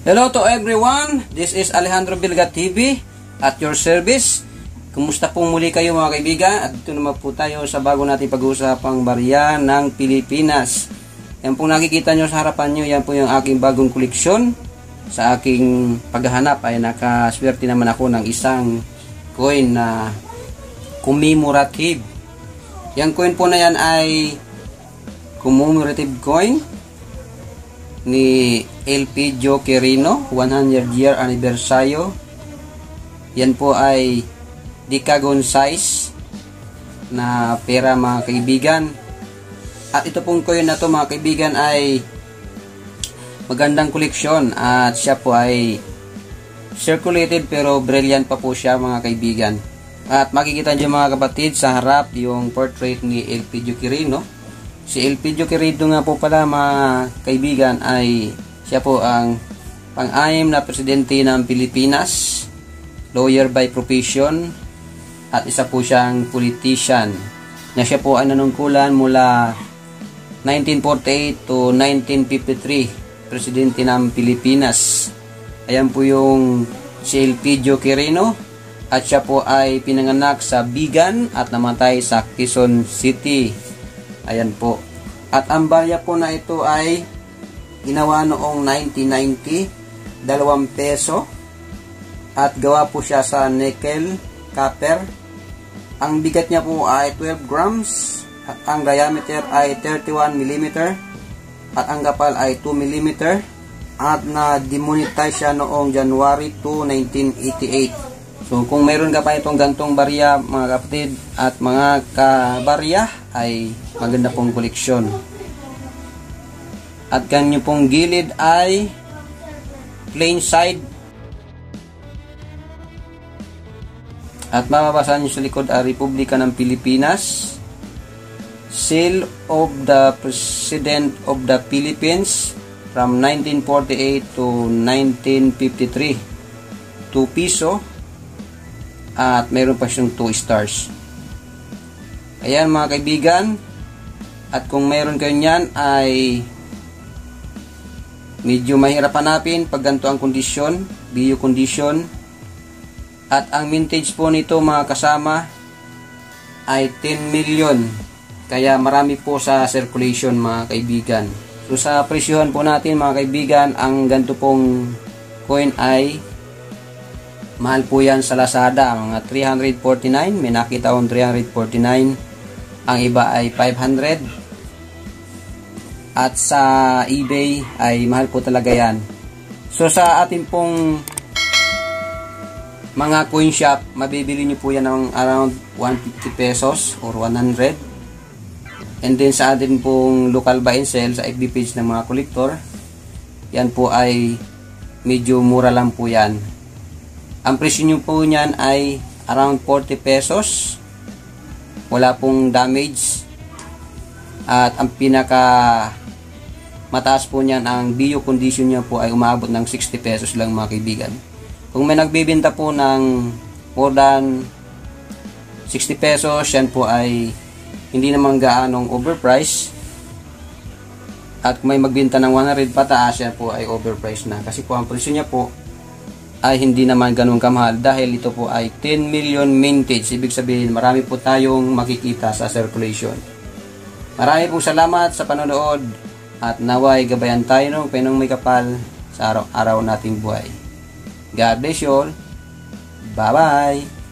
Hello to everyone, this is Alejandro Bilga TV at your service. Kumusta pong muli kayo mga kaibigan? At dito naman po tayo sa bago natin pag-uusapang barya ng Pilipinas. Yan pong nakikita nyo sa harapan nyo, yan po yung aking bagong koleksyon. Sa aking paghahanap ay nakaswerte naman ako ng isang coin na commemorative. Yang coin po na yan ay commemorative coin ni Elpidio Quirino, 100 year anibersaryo. Yan po ay decagon size na pera mga kaibigan. At ito pong coin na to mga kaibigan ay magandang koleksyon at siya po ay circulated pero brilliant pa po siya mga kaibigan. At makikita nyo mga kapatid sa harap yung portrait ni Elpidio Quirino. Si Elpidio Quirino nga po pala mga kaibigan ay siya po ang pang-anim na presidente ng Pilipinas, lawyer by profession, at isa po siyang politician na siya po ay nanungkulan mula 1948 to 1953, presidente ng Pilipinas. Ayan po yung si Elpidio Quirino at siya po ay pinanganak sa Bigan at namatay sa Quezon City. Ayan po. At ang barya po na ito ay ginawa noong 1990, 2 peso. At gawa po siya sa nickel, copper. Ang bigat niya po ay 12 grams. At ang diameter ay 31 mm. At ang kapal ay 2 mm. At na-demonetize siya noong January 2, 1988. So, kung mayroon ka pa itong gantong barya, mga kapatid at mga kabarya, ay maganda pong koleksyon. At ganyan pong gilid ay plain side. At mababasa nyo sa likod ay Republika ng Pilipinas, Seal of the President of the Philippines from 1948 to 1953, 2 piso. At mayroon pa siyang 2 stars. Ayan mga kaibigan. At kung mayroon kayo niyan ay medyo mahirap hanapin pag ganito ang kondisyon, bio condition. At ang mintage po nito mga kasama ay 10 million. Kaya marami po sa circulation mga kaibigan. So sa presyohan po natin mga kaibigan, ang ganito pong coin ay mahal po yan sa Lazada, mga 349. May nakita akong 349. Ang iba ay 500. At sa eBay ay mahal po talaga yan. So sa ating pong mga coin shop, mabibili nyo po yan ng around 150 pesos or 100. And then sa ating pong local buy and sell sa FB page ng mga kolektor, yan po ay medyo mura lang po yan. Ang presyo nyo po niyan ay around 40 pesos. Wala pong damage. At ang pinaka mataas po niyan, ang bio condition niya po ay umabot ng 60 pesos lang mga kaibigan. Kung may nagbibenta po ng more than 60 pesos, yan po ay hindi naman gaanong overpriced. At kung may magbenta ng 100 pataas, yan po ay overpriced na. Kasi po ang presyo niya po ay hindi naman ganun kamahal dahil ito po ay 10 million mintage. Ibig sabihin marami po tayong makikita sa circulation. Marami po salamat sa panonood at naway gabayan tayo ng penong may kapal sa araw-araw nating buhay. God bless you all. Bye bye.